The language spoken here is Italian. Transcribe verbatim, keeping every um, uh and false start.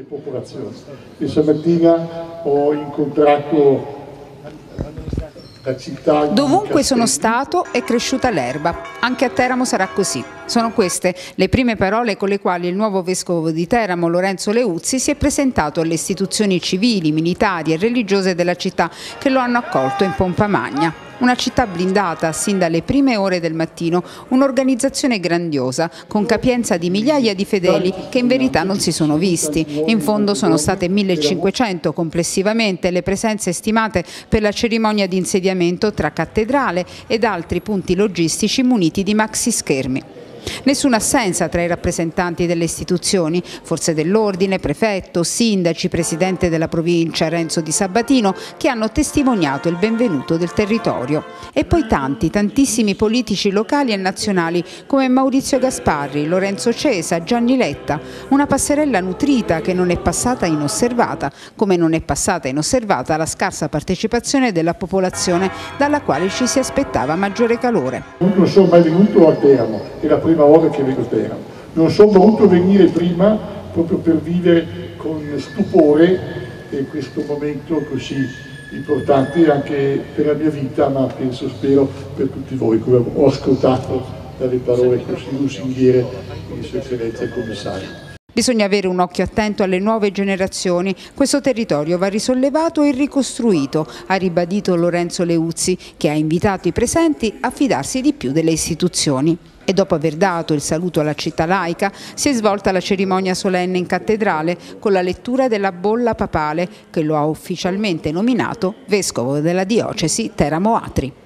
popolazioni. Questa mattina ho incontrato la città. Dovunque sono stato è cresciuta l'erba, anche a Teramo sarà così. Sono queste le prime parole con le quali il nuovo vescovo di Teramo, Lorenzo Leuzzi, si è presentato alle istituzioni civili, militari e religiose della città che lo hanno accolto in pompa magna. Una città blindata sin dalle prime ore del mattino, un'organizzazione grandiosa, con capienza di migliaia di fedeli che in verità non si sono visti. In fondo sono state millecinquecento complessivamente le presenze stimate per la cerimonia di insediamento tra cattedrale ed altri punti logistici muniti di maxi schermi. Nessuna assenza tra i rappresentanti delle istituzioni, forze dell'ordine, prefetto, sindaci, presidente della provincia Renzo Di Sabbatino, che hanno testimoniato il benvenuto del territorio. E poi tanti, tantissimi politici locali e nazionali come Maurizio Gasparri, Lorenzo Cesa, Gianni Letta. Una passerella nutrita che non è passata inosservata, come non è passata inosservata la scarsa partecipazione della popolazione dalla quale ci si aspettava maggiore calore. Non sono mai venuto a Teramo, è la prima volta che vengo a Teramo. Non sono voluto venire prima proprio per vivere con stupore questo momento così importante anche per la mia vita, ma penso, spero, per tutti voi, come ho ascoltato dalle parole così lusinghiere di Sua Eccellenza il Commissario. Bisogna avere un occhio attento alle nuove generazioni. Questo territorio va risollevato e ricostruito, ha ribadito Lorenzo Leuzzi, che ha invitato i presenti a fidarsi di più delle istituzioni. E dopo aver dato il saluto alla città laica, si è svolta la cerimonia solenne in cattedrale con la lettura della bolla papale che lo ha ufficialmente nominato vescovo della diocesi Teramo Atri.